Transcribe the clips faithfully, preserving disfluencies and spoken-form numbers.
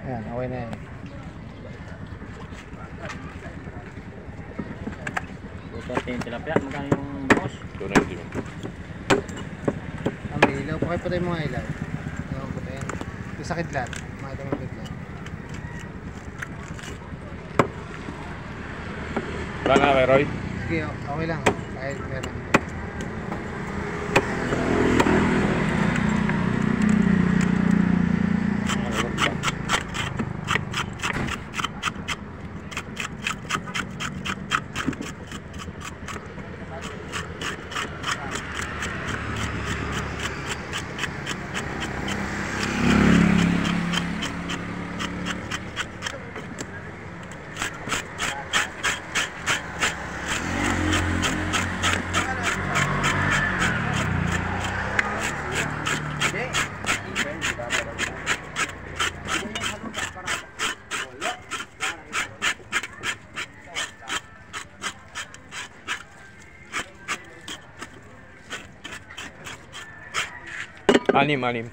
Ayan, okay na yan. two thirty yung tilapia. Magkano yung bangos? two ninety. Ah, may ilaw. Pakipatay mga ilaw. Ilaw po tayo. Yung sa kidlat. Makita mo yung kidlat. Wala na kay Roy? Sige, okay lang. Kahit meron. Anim, anim.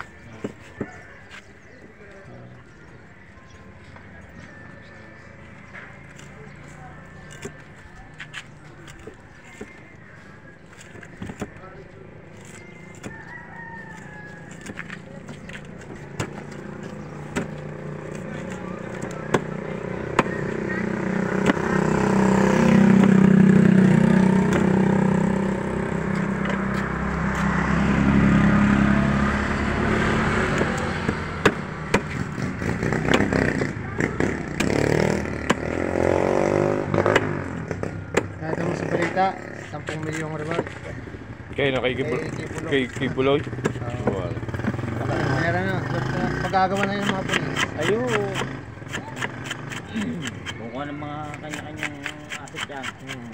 ten milyong reward. Kaya na kay Kibuloy. Kay Kibuloy. Oo. Meron na. Pagkagawa na yung mga pulis. Ayun. Bukuha ng mga kanya-kanyang asset yan. Hmm.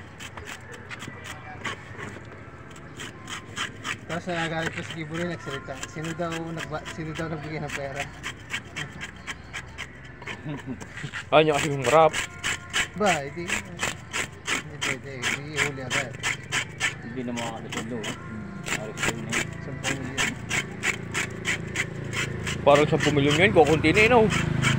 Tapos nagagalit po si Kibuloy, nagsalita. Sino daw, nagba, sino daw nagbigay ng pera? Ah, niya kasi yung rap. Ba, hindi. Hindi, hindi. Hindi huli agad. Hindi na makakatulo. Aris ko na yun. Sampung milyon. Parang ten milyon yun, kukunti na yun, oh.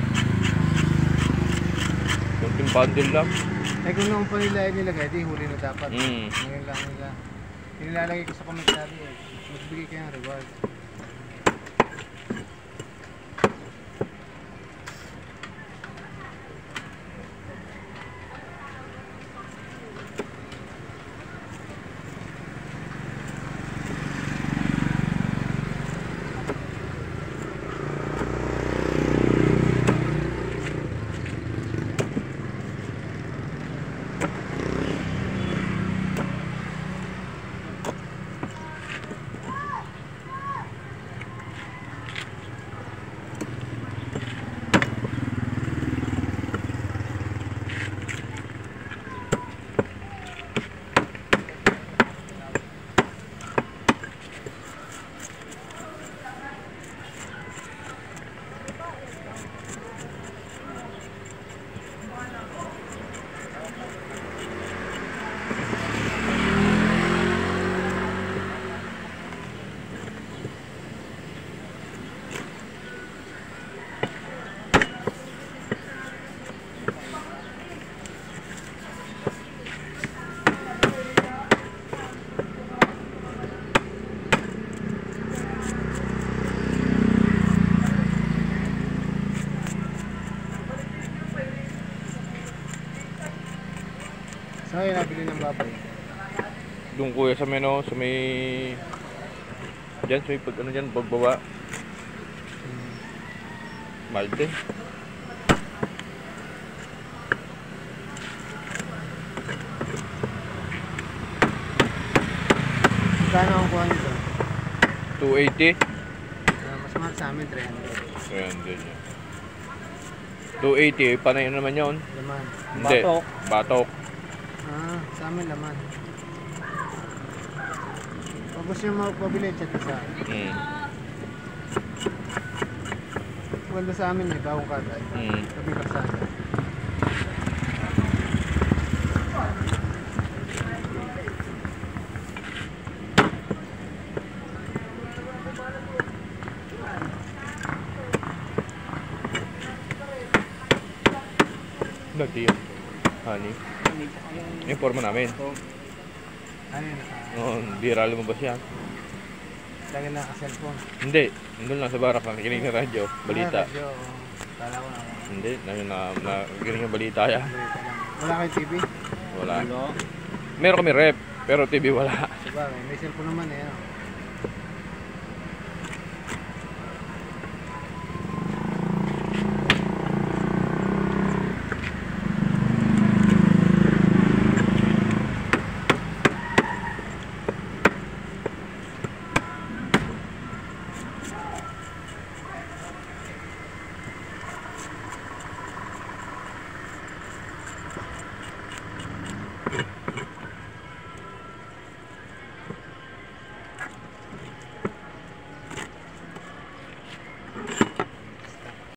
Kunting bundle lang. Eh kung naman pa nila ay nilagay, di huli na dapat. Mm. Ngayon lang nila. Nilalagay ko sa komentary eh. Magbigay kayo ng reward. Saan kayo nabili ng baboy? Doon kuya sa meno, sa may... Diyan, sa may pag ano dyan, bagbaba. Hmm. Malde. Magkano ang kuha nito? two eighty. Uh, mas mahal sa amin, three hundred. three hundred yan. two eighty, panay naman yun. Laman. Hindi, Batok. batok. Ah, sa amin laman. Pag gusto nyo magpabili, chat sa amin. Mm. Wala sa amin eh, bagong katay. Mm. Sabi ka sa amin. Dati yun. Honey. Yung forma namin. Ano yun? naka- Oo, bira lumabas yan. Lagi naka-cellphone. Hindi, nandun lang sa barak, nakikinig ng radyo, balita. Ah, radyo, oo. Kala ko na. Hindi, na, na, na, nakikinig ng balita yan. Balita lang. Wala kayong T V? Wala. Meron kami rep, pero T V wala. Diba, may cellphone naman eh. Ano?